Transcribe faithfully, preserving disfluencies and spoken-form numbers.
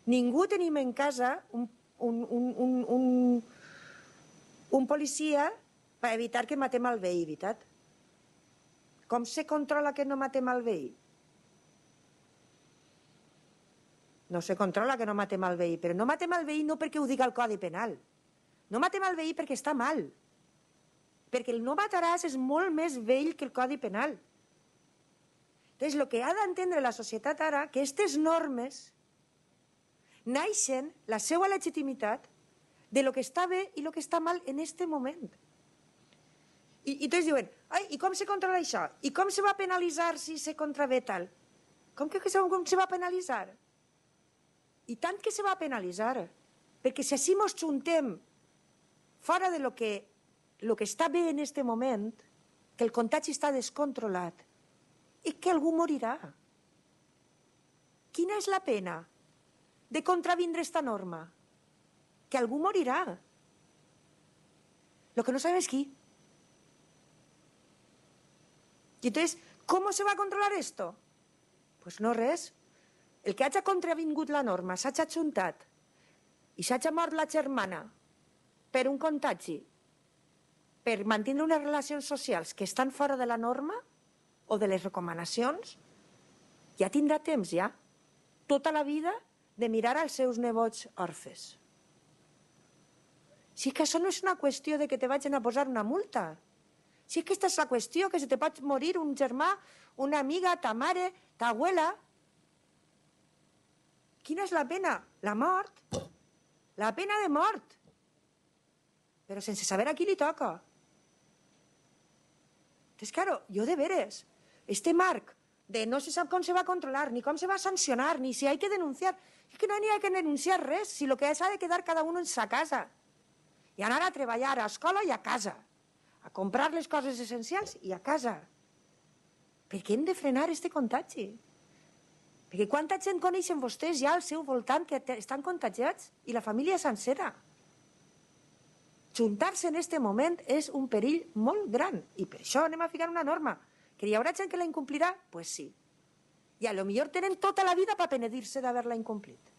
Ningú tenim en casa un, un, un, un, un, un policia per evitar que matem el veí, veritat? Com se controla que no matem el veí? No se controla que no matem el veí, però no matem el veí no perquè ho diga el Codi Penal. No matem el veí perquè està mal. Perquè el no mataràs és molt més vell que el Codi Penal. Entonces, el que ha d'entendre la societat ara, que aquestes normes naixen la seva legitimitat de lo que està bé i lo que està mal en este moment. I, i tots diuen, ai, i com se controla això? I com se va penalitzar si se contravé tal? Com que se, com se va penalitzar? I tant que se va penalitzar, perquè si així mos juntem fora de lo que, lo que està bé en este moment, que el contagi està descontrolat, i que algú morirà. Quina és la pena de contravindre esta norma? Que algú morirà. Lo que no sabem és qui. Y entonces, ¿cómo se va a controlar esto? Pues no res. El que hagi contravingut la norma, s'hagi ajuntat i s'hagi mort la germana per un contagi, per mantenir unes relacions socials que estan fora de la norma o de les recomanacions, ja tindrà temps, ja, tota la vida, de mirar als seus nebots orfes. Si que això no és una qüestió de que te vagin a posar una multa. Si que aquesta és la qüestió, que se te pot morir un germà, una amiga, ta mare, ta abuela. Quina és la pena? La mort. La pena de mort. Però sense saber a qui li toca. Entonces, claro, jo de veres, este marc de no se sap com se va controlar, ni com se va sancionar, ni si hay que denunciar. És que no n'hi ha que denunciar res, si lo que s'ha de quedar cada un en sa casa. I anar a treballar a escola i a casa. A comprar les coses essencials i a casa. Perquè hem de frenar este contagi. Perquè quanta gent coneixen vostès ja al seu voltant que estan contagiats i la família sencera. Juntar-se en este moment és un perill molt gran i per això anem a ficar una norma. Que hi haurà gent que la incomplirà? Pues sí. I a lo millor tenen tota la vida per penedir-se d'haver-la incomplit.